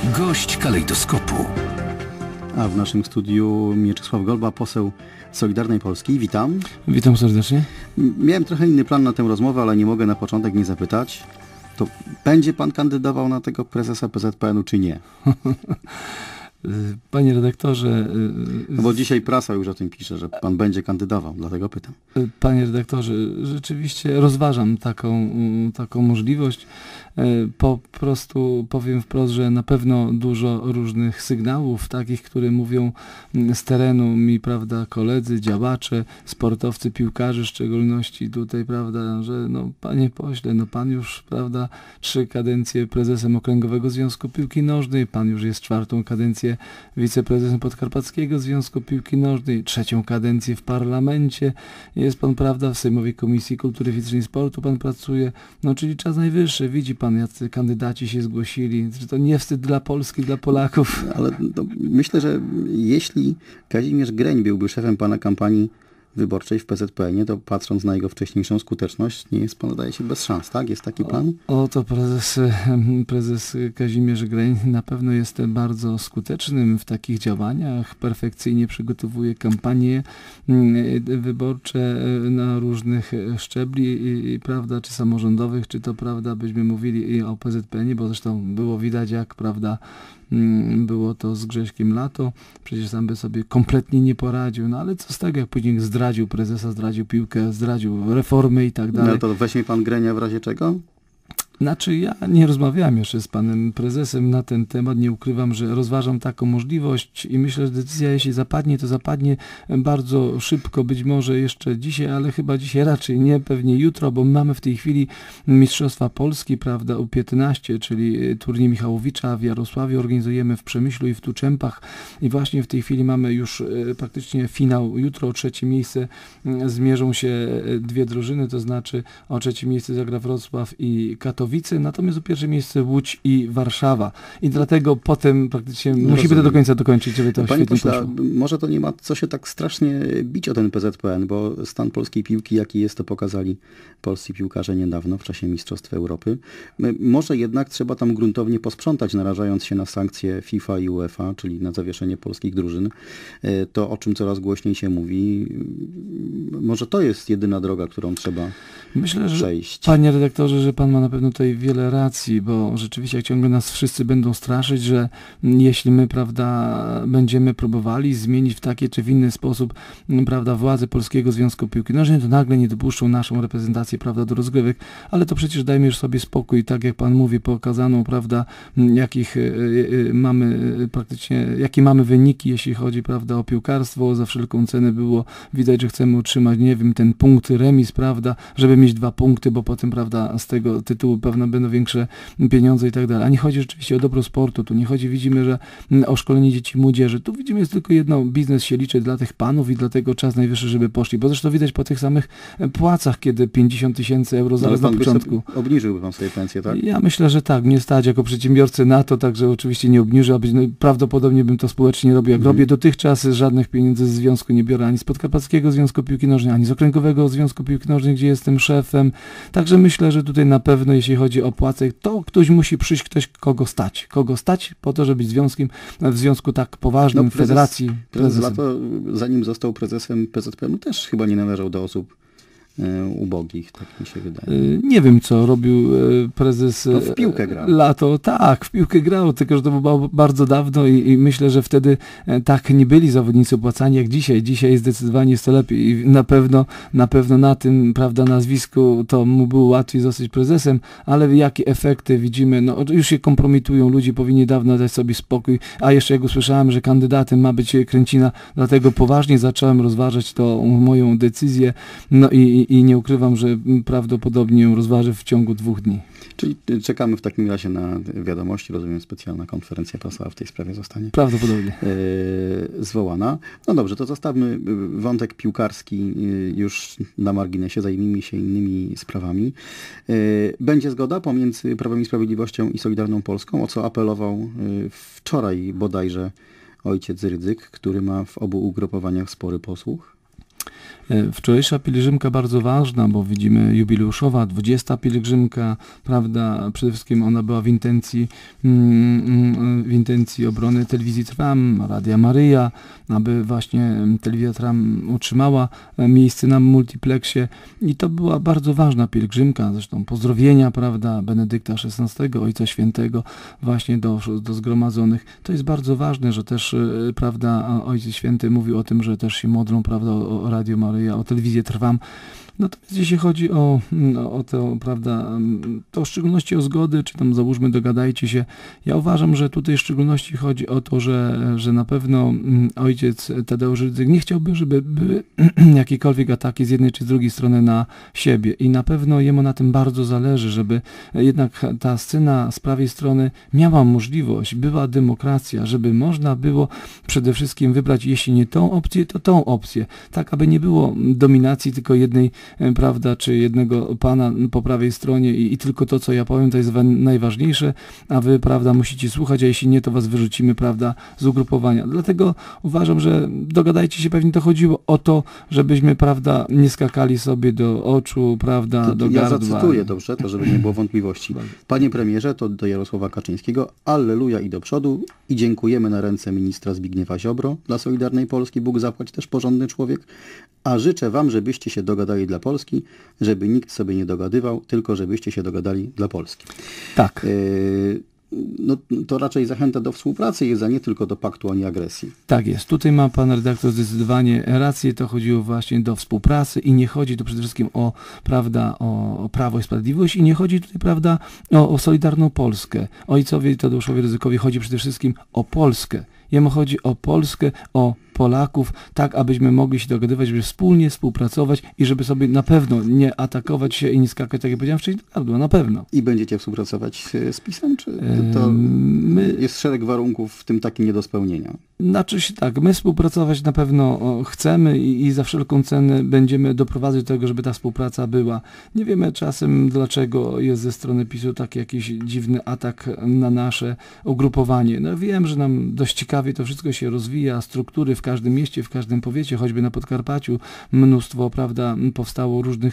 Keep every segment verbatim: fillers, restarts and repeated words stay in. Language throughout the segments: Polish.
Gość Kalejdoskopu. A w naszym studiu Mieczysław Golba, poseł Solidarnej Polski. Witam. Witam serdecznie. Miałem trochę inny plan na tę rozmowę, ale nie mogę na początek nie zapytać. To będzie pan kandydował na tego prezesa P Z P N u, czy nie? Panie redaktorze... No bo dzisiaj prasa już o tym pisze, że pan będzie kandydował, dlatego pytam. Panie redaktorze, rzeczywiście rozważam taką, taką możliwość. Po prostu powiem wprost, że na pewno dużo różnych sygnałów, takich, które mówią z terenu mi, prawda, koledzy, działacze, sportowcy, piłkarze w szczególności tutaj, prawda, że no panie pośle, no pan już, prawda, trzy kadencje prezesem Okręgowego Związku Piłki Nożnej, pan już jest czwartą kadencję wiceprezesem Podkarpackiego Związku Piłki Nożnej, trzecią kadencję w parlamencie, jest pan, prawda, w Sejmowej Komisji Kultury Fizycznej i Sportu pan pracuje, no czyli czas najwyższy, widzi pan, jacy kandydaci się zgłosili, że to nie wstyd dla Polski, dla Polaków. Ale to myślę, że jeśli Kazimierz Greń byłby szefem pana kampanii wyborczej w P Z P N ie, to patrząc na jego wcześniejszą skuteczność, nie jest pan, zdaje się, bez szans, tak? Jest taki plan? O, to prezes, prezes Kazimierz Greń na pewno jest bardzo skutecznym w takich działaniach, perfekcyjnie przygotowuje kampanie wyborcze na różnych szczebli, i, prawda, czy samorządowych, czy to, prawda, byśmy mówili i o P Z P N ie, bo zresztą było widać, jak, prawda, było to z Grześkiem Lato, przecież sam by sobie kompletnie nie poradził, no ale co z tego, jak później zdradził prezesa, zdradził piłkę, zdradził reformy i tak dalej. No to weźmie pan Grenia w razie czego? Znaczy, ja nie rozmawiałem jeszcze z panem prezesem na ten temat, nie ukrywam, że rozważam taką możliwość i myślę, że decyzja, jeśli zapadnie, to zapadnie bardzo szybko, być może jeszcze dzisiaj, ale chyba dzisiaj raczej nie, pewnie jutro, bo mamy w tej chwili Mistrzostwa Polski, prawda, U piętnaście, czyli turniej Michałowicza w Jarosławie, organizujemy w Przemyślu i w Tuczępach i właśnie w tej chwili mamy już praktycznie finał. Jutro o trzecie miejsce zmierzą się dwie drużyny, to znaczy o trzecie miejsce zagra Wrocław i Katowice, natomiast o pierwsze miejsce Łódź i Warszawa. I dlatego potem praktycznie no musimy to do końca dokończyć, żeby to Panie świetnie pośle, poszło. Może to nie ma co się tak strasznie bić o ten P Z P N, bo stan polskiej piłki, jaki jest, to pokazali polscy piłkarze niedawno w czasie Mistrzostw Europy. Może jednak trzeba tam gruntownie posprzątać, narażając się na sankcje FIFA i UEFA, czyli na zawieszenie polskich drużyn. To, o czym coraz głośniej się mówi, może to jest jedyna droga, którą trzeba Myślę, że, przejść. Panie redaktorze, że pan ma na pewno tutaj wiele racji, bo rzeczywiście jak ciągle nas wszyscy będą straszyć, że jeśli my, prawda, będziemy próbowali zmienić w taki czy w inny sposób, prawda, władze Polskiego Związku Piłki Nożnej, to nagle nie dopuszczą naszą reprezentację, prawda, do rozgrywek, ale to przecież dajmy już sobie spokój, tak jak pan mówi, pokazano, prawda, jakich mamy praktycznie, jakie mamy wyniki, jeśli chodzi, prawda, o piłkarstwo, za wszelką cenę było widać, że chcemy utrzymać, nie wiem, ten punkt remis, prawda, żeby mieć dwa punkty, bo potem, prawda, z tego tytułu pewno będą większe pieniądze i tak dalej. A nie chodzi rzeczywiście o dobro sportu, tu nie chodzi, widzimy, że o szkolenie dzieci i młodzieży. Tu widzimy, jest tylko jedno, biznes się liczy dla tych panów i dlatego czas najwyższy, żeby poszli. Bo zresztą widać po tych samych płacach, kiedy pięćdziesiąt tysięcy euro zaraz na początku. Sobie, obniżyłby pan sobie pensję, tak? Ja myślę, że tak. Mnie stać jako przedsiębiorcy na to, także oczywiście nie obniżę, a być, no, prawdopodobnie bym to społecznie robił, jak mm. robię dotychczas. Żadnych pieniędzy z związku nie biorę ani z Podkarpackiego Związku Piłki Nożnej, ani z Okręgowego Związku Piłki Nożnej, gdzie jestem szefem. Także myślę, że tutaj na pewno, jeśli chodzi o płacę, to ktoś musi przyjść, ktoś kogo stać. Kogo stać po to, żeby być związkiem, w związku tak poważnym, no, prezes, federacji. Prezes Lato, zanim został prezesem P Z P N u, też chyba nie należał do osób ubogich, tak mi się wydaje. Nie wiem, co robił prezes no, w piłkę grał. Lato. Tak, w piłkę grał, tylko że to było bardzo dawno i, i myślę, że wtedy tak nie byli zawodnicy opłacani jak dzisiaj. Dzisiaj zdecydowanie jest to lepiej i na pewno, na pewno na tym, prawda, nazwisku to mu było łatwiej zostać prezesem, ale jakie efekty widzimy, no już się kompromitują, ludzie powinni dawno dać sobie spokój, a jeszcze jak usłyszałem, że kandydatem ma być Kręcina, dlatego poważnie zacząłem rozważać to moją decyzję, no i I nie ukrywam, że prawdopodobnie ją rozważę w ciągu dwóch dni. Czyli czekamy w takim razie na wiadomości. Rozumiem, specjalna konferencja prasowa w tej sprawie zostanie prawdopodobnie e, zwołana. No dobrze, to zostawmy wątek piłkarski już na marginesie, zajmijmy się innymi sprawami. E, będzie zgoda pomiędzy Prawem i Sprawiedliwością i Solidarną Polską, o co apelował wczoraj bodajże ojciec Rydzyk, który ma w obu ugrupowaniach spory posłuch? Wczorajsza pielgrzymka bardzo ważna, bo widzimy jubileuszowa, dwudziesta pielgrzymka, prawda, przede wszystkim ona była w intencji, w intencji obrony telewizji Trwam, Radia Maryja, aby właśnie telewizja Trwam utrzymała miejsce na multiplexie i to była bardzo ważna pielgrzymka, zresztą pozdrowienia, prawda, Benedykta szesnastego, Ojca Świętego właśnie do, do zgromadzonych. To jest bardzo ważne, że też, prawda, Ojciec Święty mówił o tym, że też się modlą, prawda, o, o Radio Maryja, o telewizję Trwam. Natomiast jeśli chodzi o, o to, prawda, to w szczególności o zgody, czy tam załóżmy dogadajcie się, ja uważam, że tutaj w szczególności chodzi o to, że, że na pewno ojciec Tadeusz Rydzyk nie chciałby, żeby były jakiekolwiek ataki z jednej czy z drugiej strony na siebie i na pewno jemu na tym bardzo zależy, żeby jednak ta scena z prawej strony miała możliwość, była demokracja, żeby można było przede wszystkim wybrać, jeśli nie tą opcję, to tą opcję, tak aby nie było dominacji tylko jednej, prawda, czy jednego pana po prawej stronie i, i tylko to, co ja powiem, to jest najważniejsze, a wy, prawda, musicie słuchać, a jeśli nie, to was wyrzucimy, prawda, z ugrupowania. Dlatego uważam, że dogadajcie się, pewnie to chodziło o to, żebyśmy, prawda, nie skakali sobie do oczu, prawda, to, do ja gardła. Ja zacytuję, dobrze, to żeby nie było wątpliwości. Panie premierze, to do Jarosława Kaczyńskiego, alleluja i do przodu i dziękujemy na ręce ministra Zbigniewa Ziobro dla Solidarnej Polski, Bóg zapłać, też porządny człowiek, a życzę wam, żebyście się dogadali dla Polski, żeby nikt sobie nie dogadywał, tylko żebyście się dogadali dla Polski. Tak. Yy, no, to raczej zachęta do współpracy jest, a nie tylko do paktu o nieagresji. Tak jest. Tutaj ma pan redaktor zdecydowanie rację. To chodziło właśnie do współpracy i nie chodzi tu przede wszystkim o, prawda, o, o Prawo i Sprawiedliwość i nie chodzi tutaj, prawda, o, o Solidarną Polskę. Ojcowi Tadeuszowi Rydzykowi chodzi przede wszystkim o Polskę. Jemu chodzi o Polskę, o Polaków, tak abyśmy mogli się dogadywać, żeby wspólnie współpracować i żeby sobie na pewno nie atakować się i nie skakać, tak jak powiedziałem wcześniej, do gardła, na pewno. I będziecie współpracować z PiS-em, czy to my... jest szereg warunków, w tym taki nie do spełnienia? Znaczy się tak, my współpracować na pewno chcemy i, i za wszelką cenę będziemy doprowadzać do tego, żeby ta współpraca była. Nie wiemy czasem, dlaczego jest ze strony PiS-u taki jakiś dziwny atak na nasze ugrupowanie. No wiem, że nam dość ciekawie to wszystko się rozwija, struktury w każdym mieście, w każdym powiecie, choćby na Podkarpaciu mnóstwo, prawda, powstało różnych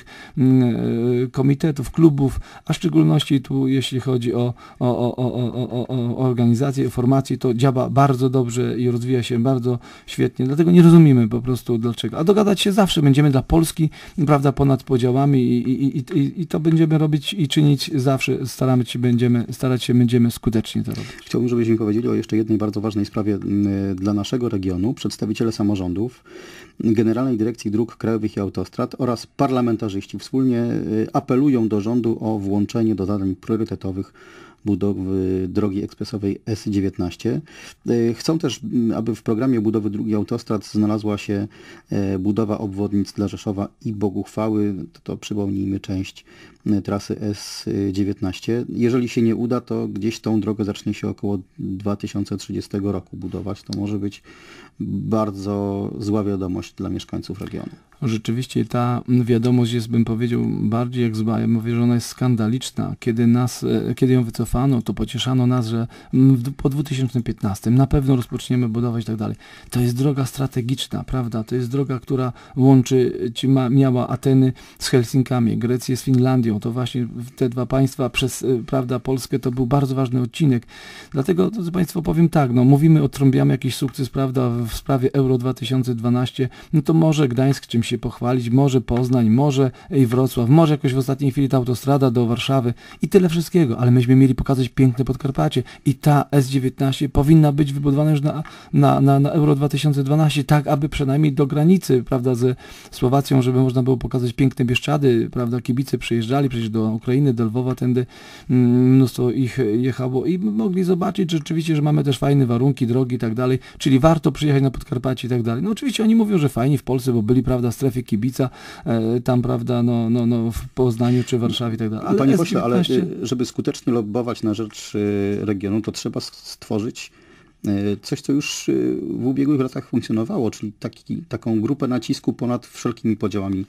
y, komitetów, klubów, a w szczególności tu, jeśli chodzi o, o, o, o, o, o organizację, formację, to działa bardzo dobrze i rozwija się bardzo świetnie, dlatego nie rozumiemy po prostu dlaczego. A dogadać się zawsze będziemy dla Polski, prawda, ponad podziałami i, i, i, i to będziemy robić i czynić zawsze, staramy się będziemy, starać się będziemy skutecznie to robić. Chciałbym, żebyśmy powiedzieli o jeszcze jednej bardzo ważnej sprawie dla naszego regionu. Przedstawiciele samorządów, Generalnej Dyrekcji Dróg Krajowych i Autostrad oraz parlamentarzyści wspólnie apelują do rządu o włączenie do zadań priorytetowych budowy drogi ekspresowej S dziewiętnaście. Chcą też, aby w programie budowy drugiej autostrad znalazła się budowa obwodnic dla Rzeszowa i Boguchwały. To, to przypomnijmy część trasy S dziewiętnaście. Jeżeli się nie uda, to gdzieś tą drogę zacznie się około dwa tysiące trzydziestego roku budować. To może być bardzo zła wiadomość dla mieszkańców regionu. Rzeczywiście ta wiadomość jest, bym powiedział, bardziej jak zła. Ja mówię, że ona jest skandaliczna. Kiedy nas, kiedy ją wycofano, to pocieszano nas, że po dwa tysiące piętnastym na pewno rozpoczniemy budować i tak dalej. To jest droga strategiczna, prawda? To jest droga, która łączy, ma, miała Ateny z Helsinkami, Grecję z Finlandią. To właśnie te dwa państwa przez, prawda, Polskę to był bardzo ważny odcinek. Dlatego, drodzy Państwo, powiem tak, no mówimy, otrąbiamy jakiś sukces, prawda, w sprawie Euro dwa tysiące dwanaście, no to może Gdańsk czymś się pochwalić, może Poznań, może i Wrocław, może jakoś w ostatniej chwili ta autostrada do Warszawy i tyle wszystkiego, ale myśmy mieli pokazać piękne Podkarpacie i ta S dziewiętnaście powinna być wybudowana już na, na, na, na Euro dwa tysiące dwanaście, tak aby przynajmniej do granicy, prawda, ze Słowacją, żeby można było pokazać piękne Bieszczady, prawda, kibice przyjeżdżali przecież do Ukrainy, do Lwowa, tędy mnóstwo ich jechało i mogli zobaczyć rzeczywiście, że mamy też fajne warunki, drogi i tak dalej, czyli warto przyjechać na Podkarpacie i tak dalej. No oczywiście oni mówią, że fajnie w Polsce, bo byli, prawda, w strefie kibica, e, tam, prawda, no, no, no w Poznaniu czy Warszawie i tak dalej. Ale Panie pośle, ale żeby skutecznie lobbować na rzecz regionu, to trzeba stworzyć coś, co już w ubiegłych latach funkcjonowało, czyli taki, taką grupę nacisku ponad wszelkimi podziałami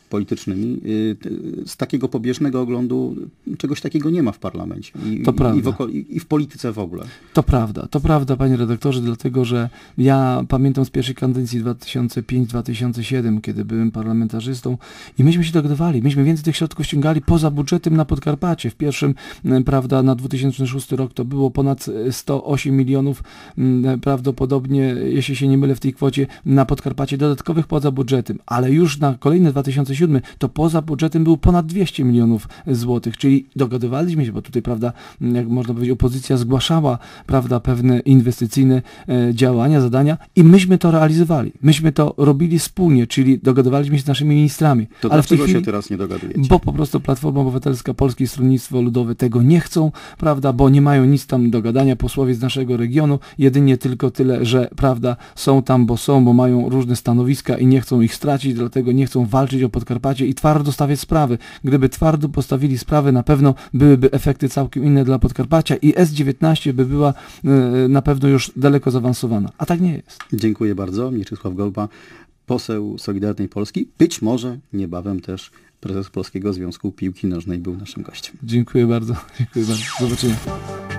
politycznymi, z takiego pobieżnego oglądu czegoś takiego nie ma w parlamencie i, to prawda. i, w, oko- i w polityce w ogóle. To prawda, to prawda, panie redaktorze, dlatego że ja pamiętam z pierwszej kadencji dwa tysiące piąty do dwa tysiące siódmego, kiedy byłem parlamentarzystą i myśmy się dogadywali, myśmy więcej tych środków ściągali poza budżetem na Podkarpacie. W pierwszym, prawda, na dwa tysiące szósty rok to było ponad sto osiem milionów, prawdopodobnie, jeśli się nie mylę, w tej kwocie na Podkarpacie dodatkowych poza budżetem, ale już na kolejny dwa tysiące siódmy to poza budżetem był ponad dwieście milionów złotych, czyli dogadywaliśmy się, bo tutaj, prawda, jak można powiedzieć, opozycja zgłaszała, prawda, pewne inwestycyjne e, działania, zadania i myśmy to realizowali. Myśmy to robili wspólnie, czyli dogadywaliśmy się z naszymi ministrami. To ale w tej dlaczego chwili, się teraz nie dogadujecie? bo po prostu Platforma Obywatelska, Polskie Stronnictwo Ludowe tego nie chcą, prawda, bo nie mają nic tam do gadania, posłowie z naszego regionu, jedynie tylko tyle, że, prawda, są tam, bo są, bo mają różne stanowiska i nie chcą ich stracić, dlatego nie chcą walczyć o Podkarpacie i twardo stawiać sprawy. Gdyby twardo postawili sprawy, na pewno byłyby efekty całkiem inne dla Podkarpacia i S dziewiętnaście by była y, na pewno już daleko zaawansowana. A tak nie jest. Dziękuję bardzo. Mieczysław Golba, poseł Solidarnej Polski, być może niebawem też prezes Polskiego Związku Piłki Nożnej był naszym gościem. Dziękuję bardzo. Dziękuję bardzo. Do zobaczenia.